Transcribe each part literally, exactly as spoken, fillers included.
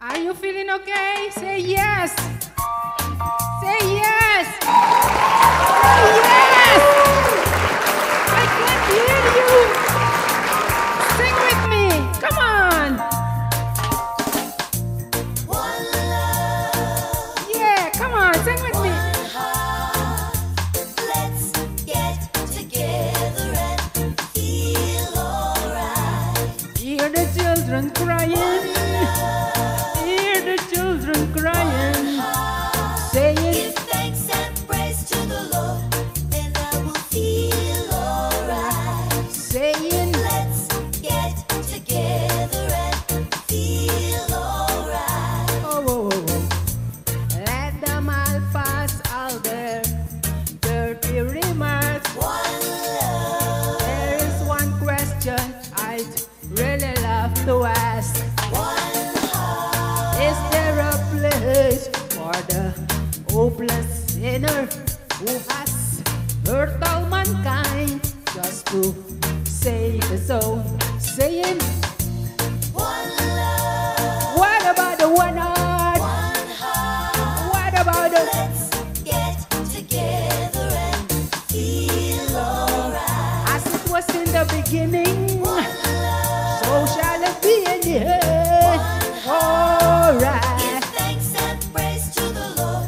Are you feeling okay? Say yes. Say yes. Say yes. I can't hear you. Sing with me. Come on. One love. Yeah, come on. Sing with me. One heart. Let's get together and feel alright. Hear the children crying. Hear the children crying. Saying, Give thanks and praise to the Lord, and I will feel alright. saying, Let's get together and feel alright. oh, oh, oh, oh. Let them all pass all their dirty remarks. One love. There is one question I'd really love to ask. One heart. Is there a place for the hopeless sinner who has hurt all mankind just to save his own? Saying, One love. what about the one heart? One heart. What about the... Let's get together and feel alright. As it was in the beginning, One love. so shall it be in the end. Alright. Give thanks and praise to the Lord.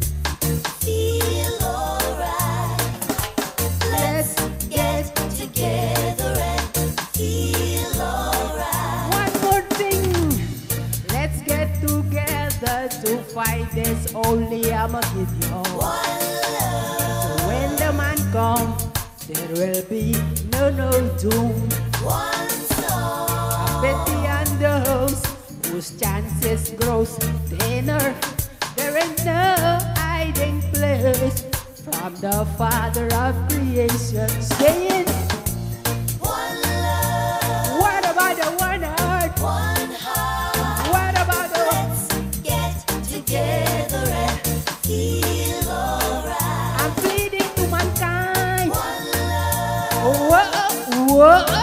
Feel alright. Let's get together and feel alright. One more thing. Let's get together to fight this holy Armageddon. One love. So when the man comes, there will be no, no doom. One soul. Betty and those whose chances grows thinner. There ain't no hiding place from the Father of creation. Saying, One love. what about the one heart? One heart. What about the... Let's get together and feel alright. I'm pleading to mankind. One love. Whoa, whoa.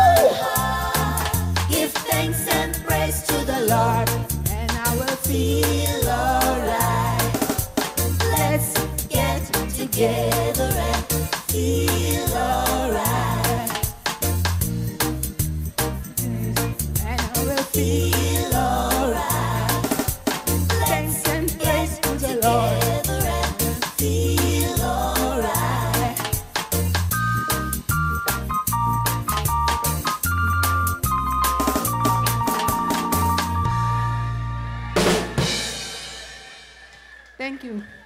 Give thanks and praise to the Lord, Lord. and I will feel alright. Let's get together and feel alright. And I will feel Feel alright. thanks and praise Get to the Lord. together and feel alright. Thank you.